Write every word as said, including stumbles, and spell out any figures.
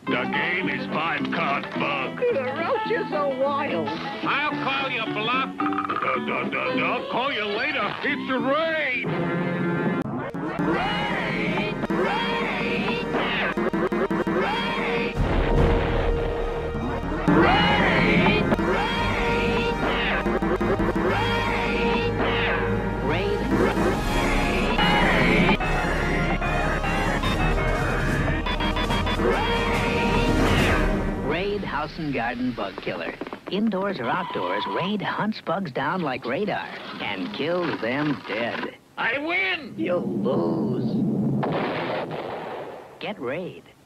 The game is five-card bug. The roaches are wild. I'll call you, bluff. Uh, uh, uh, I'll call you later. It's a raid. Raid! Raid! Raid! Raid! Raid. Raid House and Garden Bug Killer. Indoors or outdoors, Raid hunts bugs down like radar and kills them dead. I win! You'll lose. Get Raid.